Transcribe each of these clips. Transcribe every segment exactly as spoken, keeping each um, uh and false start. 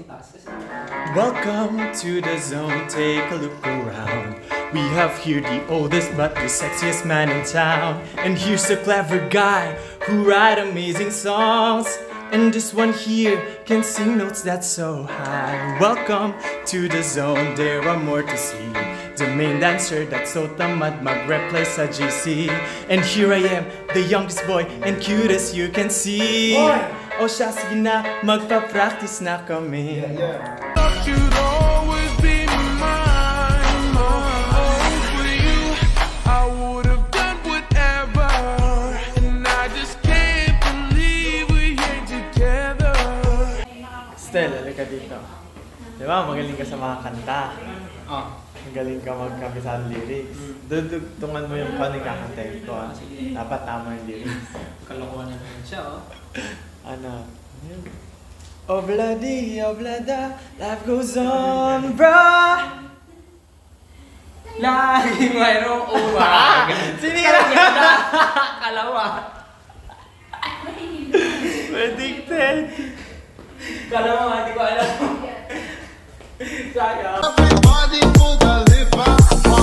Welcome to the zone, take a look around. We have here the oldest but the sexiest man in town. And here's a clever guy who write amazing songs. And this one here can sing notes that's so high. Welcome to the zone, there are more to see. The main dancer that's so tamad mag-replay sa G C. And here I am, the youngest boy and cutest you can see. Boy! O siya, sige na, magpa-practice na kami. Yeah, yeah. You'd always be mine, mine. For you, I would have done whatever. And I just can't believe we ain't together. Stella, halika dito. Diba, magaling ka sa mga kanta. Oh. Magaling ka magkabisa ng lyrics. Dudugtungan mo yung kung ano yung kakantayin ko. Dapat tama yung lyrics. Kalokohan na naman siya, oh. Ano? Obladi, oblada, life goes on, brah! Lagi mayroong uwag. Sinira! Kalawa. Predicted! Kalawa, hindi ko alam. Sayang. Everybody put the lip up.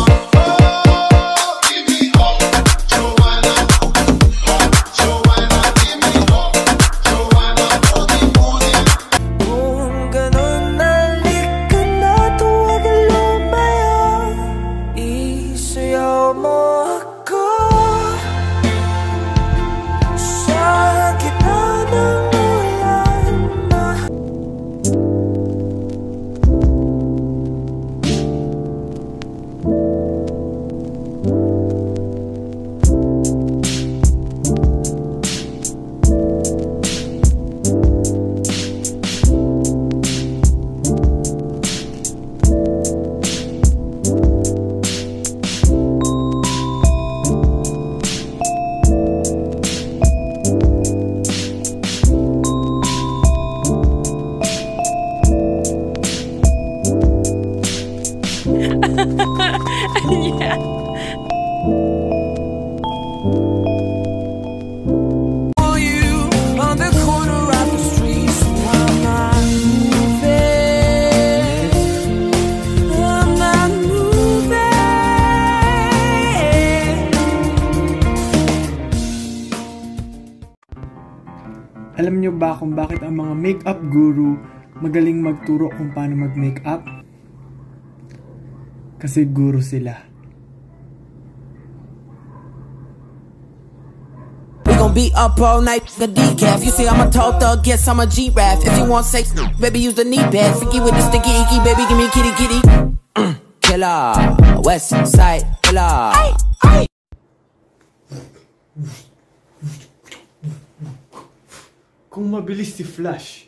Yeah. You on the corner of the street, so I'm not moving. I'm not moving. Alam niyo ba kung bakit ang mga makeup guru magaling magturo kung paano mag-makeup? Kasi guru sila. We gon' be up all night, the decaf. You say I'm a tall thug, yes I'm a G-Rap. If you want sex, baby use the knee pad. Freaky with the sticky icky, baby give me kitty kitty. Killer, West Side Killer. Ay, ay. Kung mabilis si Flash,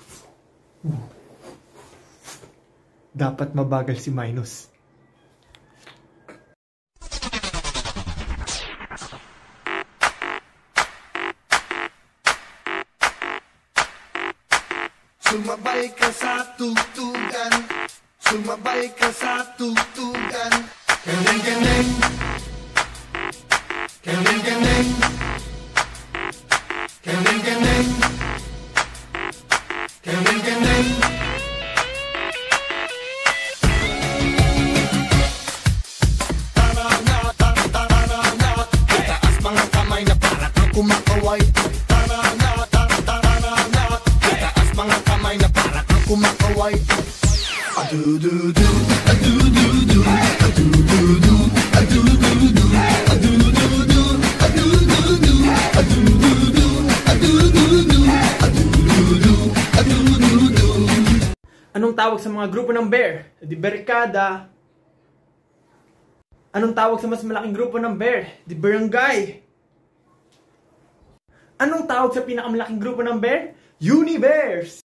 dapat mabagal si Minus. Sumabay ka sa tugtugan, sumabay ka sa tugtugan. Galing galing, galing galing, galing galing, galing galing. Tarana, tarana, itaas mga kamay na para kang kumakaway. Tarana, tarana, itaas mga kamay na para kang kumakaway. Adu-du-du, adu-du-du, adu-du-du, adu-du-du, adu-du-du, adu-du-du, adu-du-du, adu-du-du, adu-du-du, adu-du-du. Anong tawag sa mga grupo ng bear? Di barkada. Anong tawag sa mas malaking grupo ng bear? Di barangay. Anong tawag sa pinakamalaking grupo ng bear? Universe!